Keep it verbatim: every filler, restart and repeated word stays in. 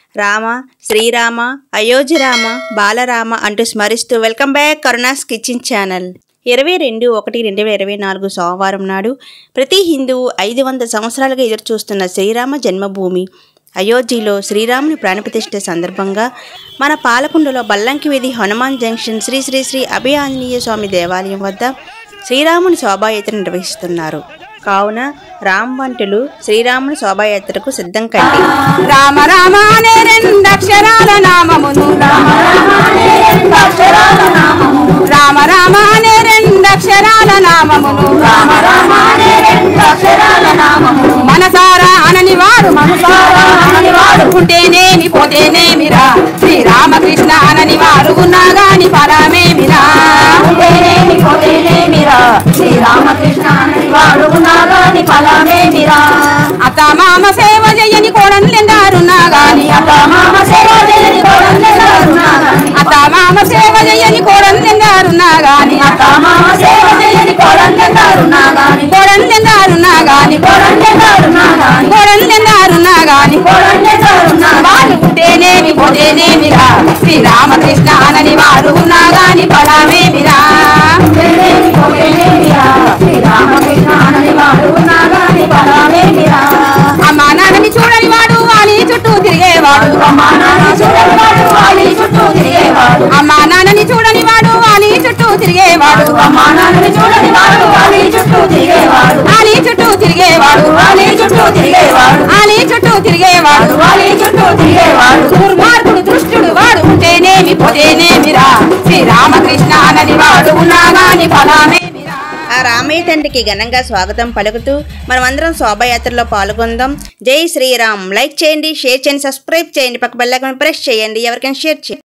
రామ, శ్రీరామ, అయోధ్యరామ, బాలరామ అంటూ స్మరిస్తూ welcome back Karuna's kitchen channel. ఇరవై రెండు ఒకటి రెండు వేల ఇరవై నాలుగు సోమవారం నాడు ప్రతి హిందువు ఐదు వందల సంవత్సరాలుగా ఎదురుచూస్తున్న శ్రీరామ జన్మభూమి అయోధ్యలో శ్రీరాముని ప్రాణప్రతిష్ఠ సందర్భంగా మన పాలకొండలో బల్లంకి వీధి హనుమాన్ జంక్షన్ శ్రీ శ్రీ శ్రీ అభయ ఆంజనేయ స్వామి దేవాలయం వద్ద శ్రీరాముని శోభాయాత్ర నిర్వహిస్తున్నారు. కావున రామవంటులు శ్రీరాముని శోభాయాత్రకు సిద్ధం కండి. రామ రామ అనే రెండక్షరాల నామమును రామ రామ అనే రెండక్షరాల నామమును రామ రామ అనే రెండక్షరాల నామమును రామ రామ అనే రెండక్షరాల నామమును మనసారా అనని వాడు మనసారా అనని వాడు ఉంటేనేమి పోతేనేమిరా శ్రీరామకృష్ణ అనని వారు ఉన్నా గాని ఫలమేమిరా ఉంటేనేమి పోతేనేమిరా శ్రీరామకృష్ణ అనని వాడు ఉన్నా గాని ఫలమేమిరా అత్త మామ సేవ చేయని కోడన్లెందారున్నా గాని అత్త మామ సేవ చేయని కోడన్లెందారున్నా గాని అత్త మామ సేవ చేయని కోడన్లెందారున్నా గాని అత్త మామ సేవ చేయని కోడన్లెందారున్నా గాని కోడన్లెందారున్నా గాని కోడన్లెందారున్నా గాని కోడన్లెందారున్నా గాని కోడన్లెందారున్నా వాడు ఉంటేనేమి పోతేనేమిరా శ్రీరామకృష్ణ అనని వారు ఉన్నా గాని ఫలమేమిరా ఉంటేనేమి పోతేనేమిరా శ్రీరామకృష్ణ అనని వారు ఉన్నా గాని ఫలమేమిరా అమ్మా నాన్నని చూడని వాడు వాలి చుట్టూ తిరిగేవాడు అమ్మా నాన్నని చూడని వాడు వాలి చుట్టూ తిరిగేవాడు అమ్మా నాన్నని చూడని వాడు వాలి చుట్టూ తిరిగేవాడు అమ్మా నాన్నని చూడని వాడు వాలి చుట్టూ తిరిగేవాడు వాలి చుట్టూ తిరిగేవాడు వాలి చుట్టూ తిరిగేవాడు వాలి చుట్టూ తిరిగేవాడు వాలి చుట్టూ తిరిగేవాడు దుర్మార్గుడు దుష్టుడు వాడు ఉంటేనేమి పోతేనేమిరా శ్రీరామకృష్ణ అనని వాడు ఉన్నా గాని ఫలమే. ఆ రామయ్య తండ్రికి ఘనంగా స్వాగతం పలుకుతూ మనమందరం శోభాయాత్రలో పాల్గొందాం. జై శ్రీరామ్. లైక్ చేయండి, షేర్ చేయండి, సబ్స్క్రైబ్ చేయండి, పక్క బెల్ ఐకాన్ ప్రెస్ చేయండి, ఎవరికైనా షేర్ చేయండి.